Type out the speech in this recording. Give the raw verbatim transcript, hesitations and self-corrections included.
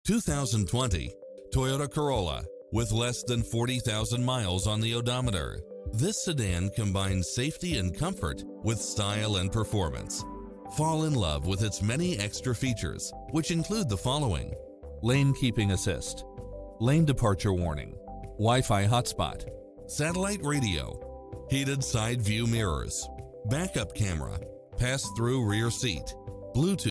two thousand twenty Toyota Corolla with less than forty thousand miles on the odometer. This sedan combines safety and comfort with style and performance. Fall in love with its many extra features, which include the following: lane keeping assist, lane departure warning, Wi-Fi hotspot, satellite radio, heated side view mirrors, backup camera, pass-through rear seat, Bluetooth.